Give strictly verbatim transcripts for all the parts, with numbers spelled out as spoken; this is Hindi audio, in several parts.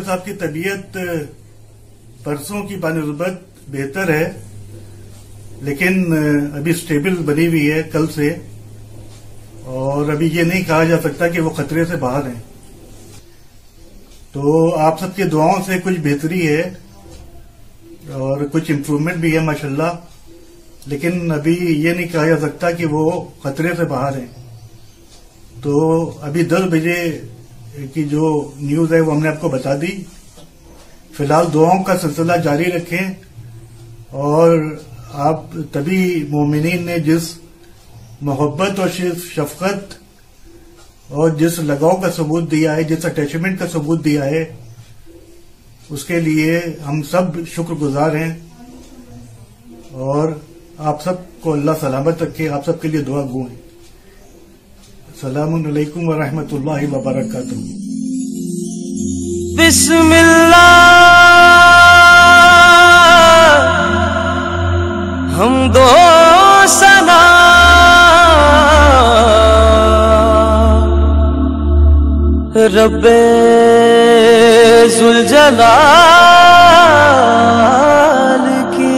डॉक्टर साहब की तबीयत परसों की बानिस्बत बेहतर है, लेकिन अभी स्टेबल बनी हुई है कल से, और अभी ये नहीं कहा जा सकता कि वो खतरे से बाहर हैं। तो आप सबकी दुआओं से कुछ बेहतरी है और कुछ इम्प्रूवमेंट भी है माशाल्लाह, लेकिन अभी ये नहीं कहा जा सकता कि वो खतरे से बाहर हैं। तो अभी दस बजे की जो न्यूज है वो हमने आपको बता दी। फिलहाल दुआओं का सिलसिला जारी रखें, और आप तभी मोमिनीन ने जिस मोहब्बत और शफकत और जिस लगाव का सबूत दिया है, जिस अटैचमेंट का सबूत दिया है, उसके लिए हम सब शुक्रगुजार हैं। और आप सबको अल्लाह सलामत रखे, आप सबके लिए दुआ गो है। अस्सलामु अलैकुम व रहमतुल्लाहि व बरकातुहू। बिस्मिल्लाह हम दो सना रब्बे जुल जलाल की।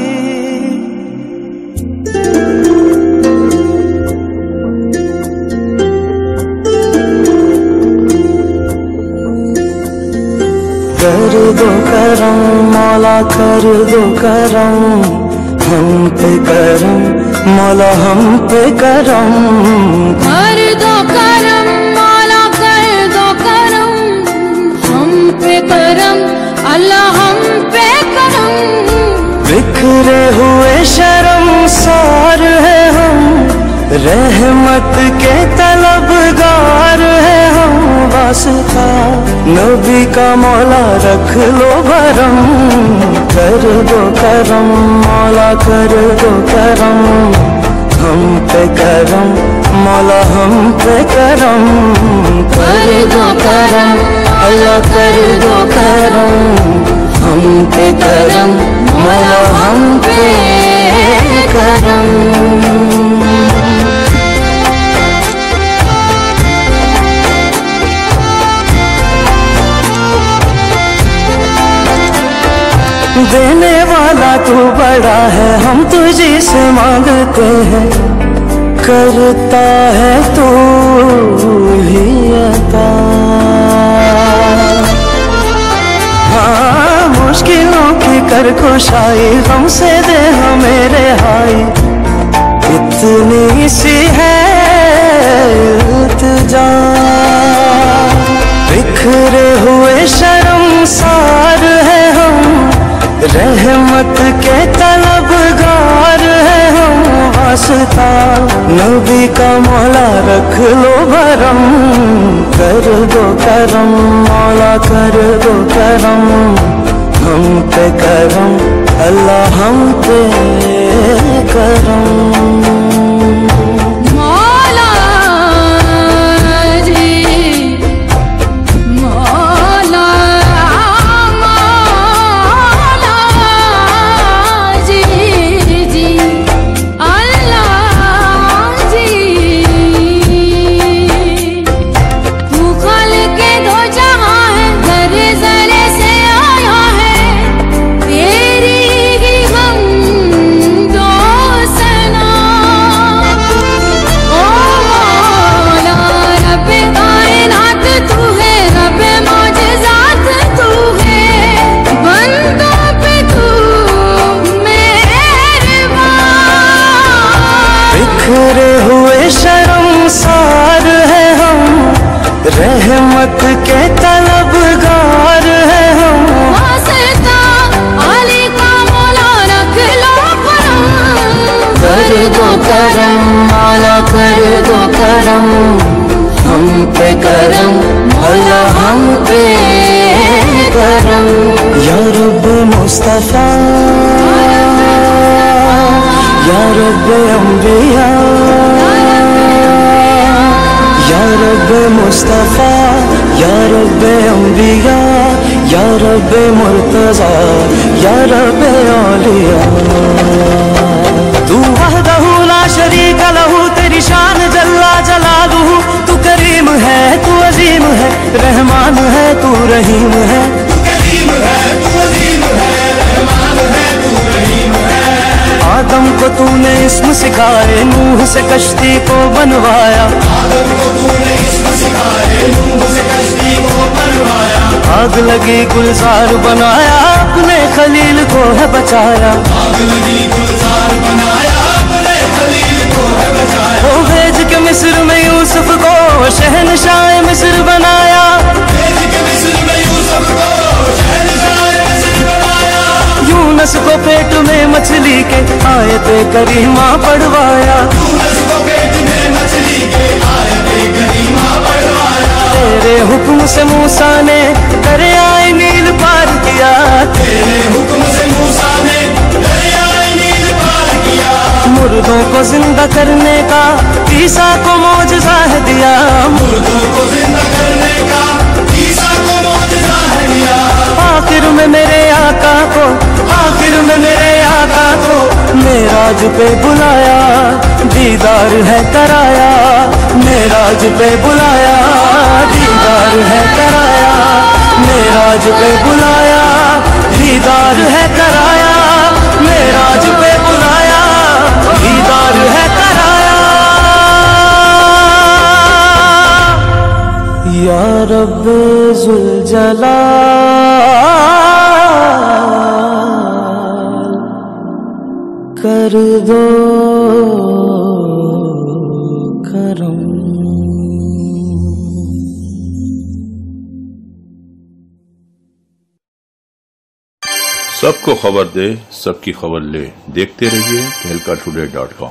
कर दो करम मौला, कर दो करम हम पे करम मौला, हम पे करम। कर दो करम मौला, कर दो करम हम पे करम अल्लाह, हम पे करम। बिखरे हुए शर्मसार है हम, रहमत के तलबगार है हम। वास्ता नबी का मौला रख लो भरम। कर दो करम मौला, कर दो करम हम पे करम मौला, हम पे करम। कर दो करम अल्लाह, कर दो करम हम पे करम मौला, हम पे करम। देने वाला तू बड़ा है, हम तुझे से मांगते हैं। करता है तू ही अता, हाँ मुश्किलों की कर खुशाई हमसे दे हमें रिहाई। इतनी सी है इल्तिजा, बिखरे हुए शर्मसार है हम, रहमत के तलबगार है हम। वास्ता नबी का मौला रख लो भरम। कर दो करम मौला, कर दो करम हम पे करम अल्लाह, हम पे करम। बिखरे हुए शर्मसार है हम, रहमत के तलबगार है हम। वास्ता अली का मौला रख लो करम। कर दो करम मौला, कर दो करम हम पे करम अल्लाह, हम पे करम। या रब मुस्तफा, या रब अंबिया, या रब मुस्तफा, या रब अंबिया, या रब मुर्तजा, या रब औलिया। तू वहदहू ला शरीक लहू, तेरी शान जल्ला जलालुहू। तू करीम है, तू अजीम है, रहमान है, तू रहीम है। सिखाए, नूह से कश्ती को बनवाया। आदम को तूने इश्क सिखाए, नूह से कश्ती को बनवाया। आग लगी गुलजार बनाया, अपने खलील को है बचाया। आग लगी गुलजार बनाया, अपने खलील को है बचाया। वो भेज के मिस्र में यूसुफ को शहनशाह मिस्र बनाया। भेज के मिस्र में यूसुफ को शहनशाह मिस्र बनाया। यूनस को पेट में मछली के आयते करीमा पढ़वाया। यूनस को पेट में मछली के आयते करीमा पढ़वाया। तेरे हुक्म से मूसा ने दरियाए नील पार किया। तेरे हुक्म से मूसा ने दरियाए नील पार किया। मुर्दों को जिंदा करने का ईसा को मौजज़ा है दिया। मुर्दों को जिंदा करने का ईसा को मौजज़ा है दिया। आखिर में मेरे आका को, आखिर में मेरे आका को मेराज पे बुलाया। दीदार है कराया, मेराज पे बुलाया। दीदार है कराया, मेराज पे बुलाया। दीदार है कराया, मेराज पे बुलाया। दीदार है कराया। या रब्बे जुल जलाल कर दो करम। सबको खबर दे, सबकी खबर ले। देखते रहिए तहलका टुडे डॉट कॉम।